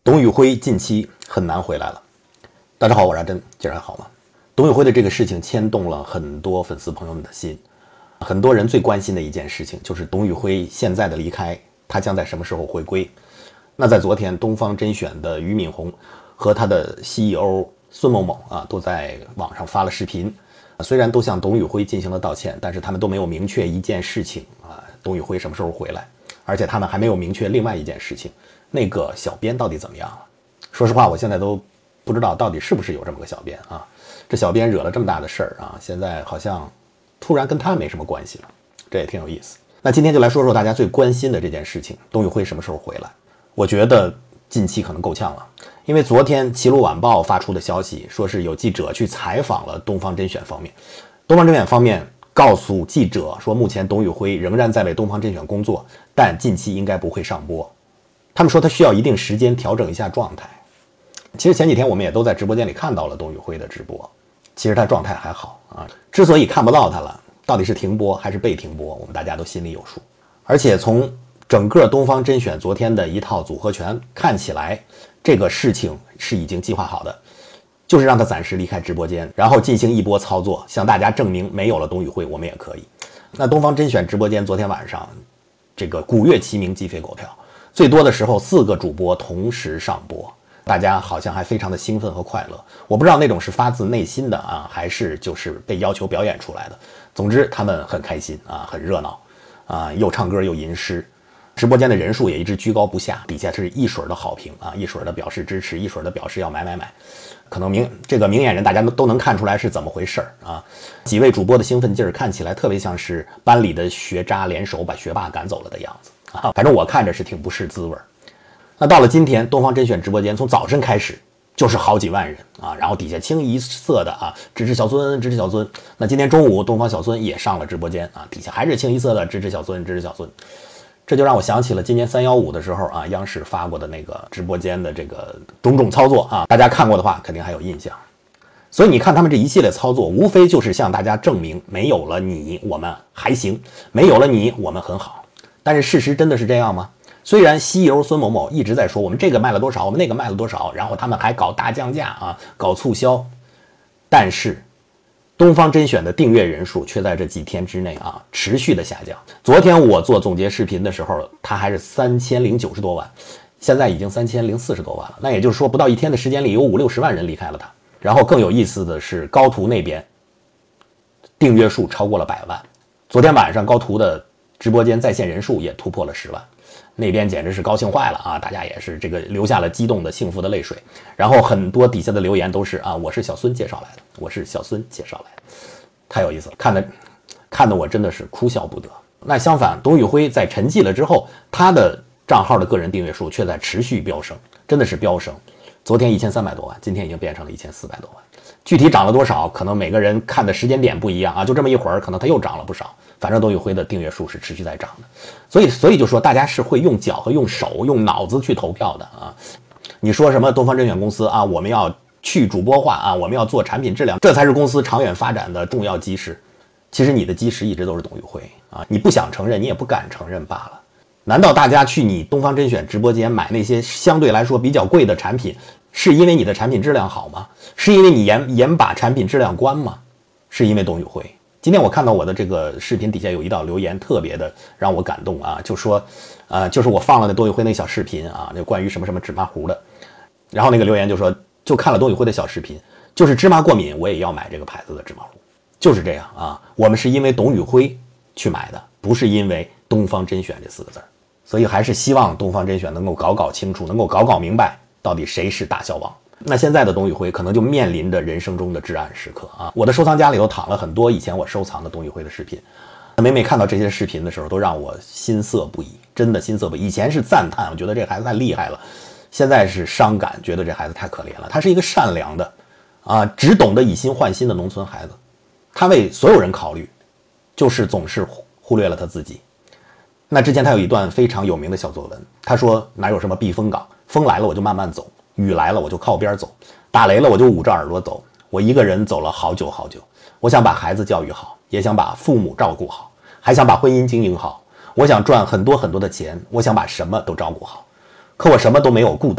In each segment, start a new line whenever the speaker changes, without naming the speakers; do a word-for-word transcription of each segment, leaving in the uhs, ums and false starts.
董宇辉近期很难回来了。大家好，我是阿珍，今儿还好吗？董宇辉的这个事情牵动了很多粉丝朋友们的心，很多人最关心的一件事情就是董宇辉现在的离开，他将在什么时候回归？那在昨天，东方甄选的俞敏洪和他的 C E O 孙某某啊，都在网上发了视频，虽然都向董宇辉进行了道歉，但是他们都没有明确一件事情啊，董宇辉什么时候回来？而且他们还没有明确另外一件事情，那个小编到底怎么样了？说实话，我现在都不知道到底是不是有这么个小编啊。这小编惹了这么大的事儿啊，现在好像突然跟他没什么关系了，这也挺有意思。那今天就来说说大家最关心的这件事情，董宇辉什么时候回来？我觉得近期可能够呛了，因为昨天齐鲁晚报发出的消息说是有记者去采访了东方甄选方面，东方甄选方面告诉记者说，目前董宇辉仍然在为东方甄选工作，但近期应该不会上播。他们说他需要一定时间调整一下状态。其实前几天我们也都在直播间里看到了董宇辉的直播，其实他状态还好啊。之所以看不到他了，到底是停播还是被停播，我们大家都心里有数。而且从整个东方甄选昨天的一套组合拳看起来，这个事情是已经计划好的，就是让他暂时离开直播间，然后进行一波操作，向大家证明没有了董宇辉我们也可以。那东方甄选直播间昨天晚上这个鼓乐齐鸣，鸡飞狗跳，最多的时候四个主播同时上播，大家好像还非常的兴奋和快乐。我不知道那种是发自内心的啊，还是就是被要求表演出来的。总之他们很开心啊，很热闹啊，又唱歌又吟诗。直播间的人数也一直居高不下，底下是一水的好评啊，一水的表示支持，一水的表示要买买买。可能明这个明眼人大家都能看出来是怎么回事啊。几位主播的兴奋劲儿看起来特别像是班里的学渣联手把学霸赶走了的样子啊，反正我看着是挺不是滋味。那到了今天，东方甄选直播间从早晨开始就是好几万人啊，然后底下清一色的啊支持小孙，支持小孙。那今天中午东方小孙也上了直播间啊，底下还是清一色的支持小孙，支持小孙。这就让我想起了今年三一五的时候啊，央视发过的那个直播间的这个种种操作啊，大家看过的话肯定还有印象。所以你看他们这一系列操作，无非就是向大家证明，没有了你我们还行，没有了你我们很好。但是事实真的是这样吗？虽然 C E O 孙某某一直在说我们这个卖了多少，我们那个卖了多少，然后他们还搞大降价啊，搞促销，但是东方甄选的订阅人数却在这几天之内啊持续的下降。昨天我做总结视频的时候，它还是三千零九十多万，现在已经三千零四十多万了。那也就是说，不到一天的时间里，有五六十万人离开了它。然后更有意思的是，高途那边订阅数超过了百万。昨天晚上高途的直播间在线人数也突破了十万，那边简直是高兴坏了啊！大家也是这个流下了激动的幸福的泪水。然后很多底下的留言都是啊，我是小孙介绍来的，我是小孙介绍来的，太有意思了，看的看的我真的是哭笑不得。那相反，董宇辉在沉寂了之后，他的账号的个人订阅数却在持续飙升，真的是飙升。昨天一千三百多万，今天已经变成了一千四百多万。具体涨了多少，可能每个人看的时间点不一样啊，就这么一会儿，可能他又涨了不少。反正董宇辉的订阅数是持续在涨的，所以所以就说大家是会用脚和用手、用脑子去投票的啊。你说什么东方甄选公司啊，我们要去主播化啊，我们要做产品质量，这才是公司长远发展的重要基石。其实你的基石一直都是董宇辉啊，你不想承认，你也不敢承认罢了。难道大家去你东方甄选直播间买那些相对来说比较贵的产品，是因为你的产品质量好吗？是因为你严严把产品质量关吗？是因为董宇辉？今天我看到我的这个视频底下有一道留言特别的让我感动啊，就说，呃，就是我放了那董宇辉那小视频啊，就关于什么什么芝麻糊的，然后那个留言就说，就看了董宇辉的小视频，就是芝麻过敏我也要买这个牌子的芝麻糊，就是这样啊，我们是因为董宇辉去买的，不是因为东方甄选这四个字，所以还是希望东方甄选能够搞搞清楚，能够搞搞明白到底谁是大小王。那现在的董宇辉可能就面临着人生中的至暗时刻啊！我的收藏夹里头躺了很多以前我收藏的董宇辉的视频，每每看到这些视频的时候，都让我心塞不已，真的心塞不已。以前是赞叹，我觉得这孩子太厉害了，现在是伤感，觉得这孩子太可怜了。他是一个善良的，啊，只懂得以心换心的农村孩子，他为所有人考虑，就是总是忽略了他自己。那之前他有一段非常有名的小作文，他说哪有什么避风港，风来了我就慢慢走。雨来了我就靠边走，打雷了我就捂着耳朵走，我一个人走了好久好久。我想把孩子教育好，也想把父母照顾好，还想把婚姻经营好。我想赚很多很多的钱，我想把什么都照顾好，可我什么都没有顾到，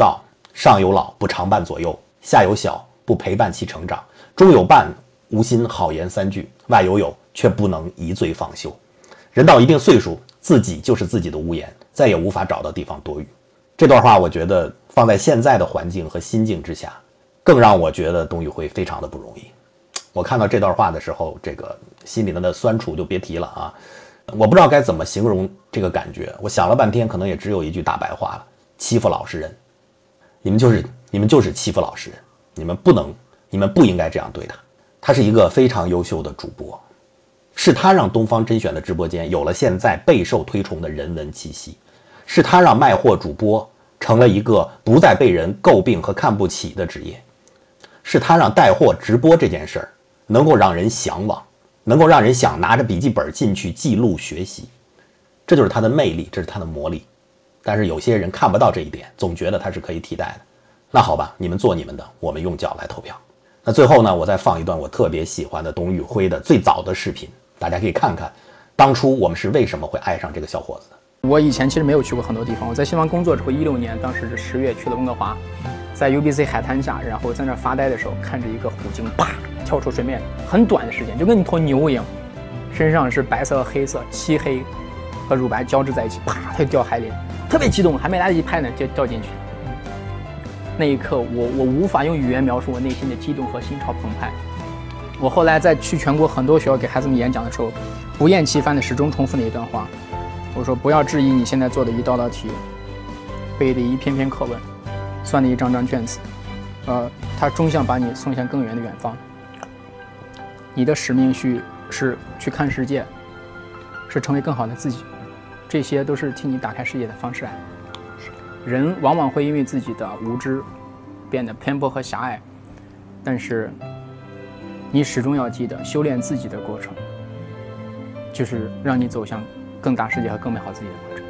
上有老不常伴左右，下有小不陪伴其成长，中有伴无心好言三句，外有友却不能一醉方休。人到一定岁数，自己就是自己的屋檐，再也无法找到地方躲雨。这段话我觉得放在现在的环境和心境之下，更让我觉得董宇辉非常的不容易。我看到这段话的时候，这个心里的酸楚就别提了啊！我不知道该怎么形容这个感觉，我想了半天，可能也只有一句大白话了：欺负老实人。你们就是你们就是欺负老实人，你们不能，你们不应该这样对他。他是一个非常优秀的主播，是他让东方甄选的直播间有了现在备受推崇的人文气息，是他让卖货主播成了一个不再被人诟病和看不起的职业，是他让带货直播这件事儿能够让人向往，能够让人想拿着笔记本进去记录学习。这就是他的魅力，这是他的魔力。但是有些人看不到这一点，总觉得他是可以替代的。那好吧，你们做你们的，我们用脚来投票。那最后呢，我再放一段我特别喜欢的董宇辉的最早的视频，大家可以看看当初我们是为什么会爱上这个小伙子的。
我以前其实没有去过很多地方，我在西方工作之后，一六年当时是十月去了温哥华，在 U B C 海滩下，然后在那发呆的时候，看着一个虎鲸啪跳出水面，很短的时间，就跟一头牛一样，身上是白色、黑色、漆黑和乳白交织在一起，啪，它就掉海里，特别激动，还没来得及拍呢，就掉进去。那一刻，我我无法用语言描述我内心的激动和心潮澎湃。我后来在去全国很多学校给孩子们演讲的时候，不厌其烦的始终重复那一段话。我说，不要质疑你现在做的一道道题，背的一篇篇课文，算的一张张卷子，呃，它终将把你送向更远的远方。你的使命需是去看世界，是成为更好的自己，这些都是替你打开世界的方式啊。人往往会因为自己的无知变得偏颇和狭隘，但是你始终要记得，修炼自己的过程就是让你走向更大世界和更美好自己的过程。